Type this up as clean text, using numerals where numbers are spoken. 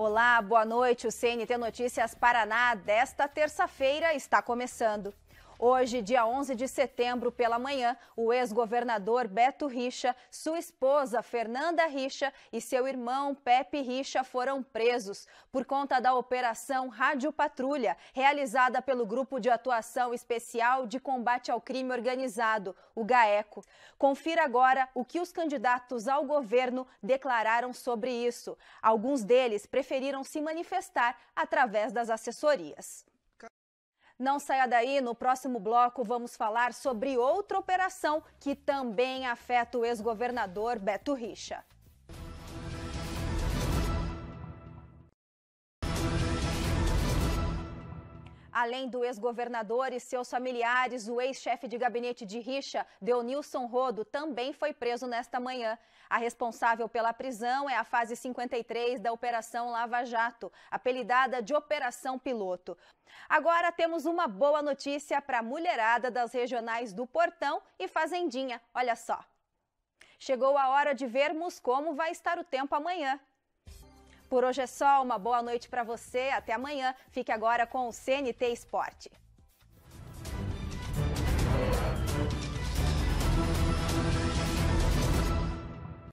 Olá, boa noite. O CNT Notícias Paraná desta terça-feira está começando. Hoje, dia 11 de setembro, pela manhã, o ex-governador Beto Richa, sua esposa Fernanda Richa e seu irmão Pepe Richa foram presos por conta da Operação Rádio Patrulha, realizada pelo Grupo de Atuação Especial de Combate ao Crime Organizado, o GAECO. Confira agora o que os candidatos ao governo declararam sobre isso. Alguns deles preferiram se manifestar através das assessorias. Não saia daí, no próximo bloco vamos falar sobre outra operação que também afeta o ex-governador Beto Richa. Além do ex-governador e seus familiares, o ex-chefe de gabinete de Richa, Deonilson Rodo, também foi preso nesta manhã. A responsável pela prisão é a fase 53 da Operação Lava Jato, apelidada de Operação Piloto. Agora temos uma boa notícia para a mulherada das regionais do Portão e Fazendinha. Olha só. Chegou a hora de vermos como vai estar o tempo amanhã. Por hoje é só, uma boa noite para você, até amanhã. Fique agora com o CNT Esporte.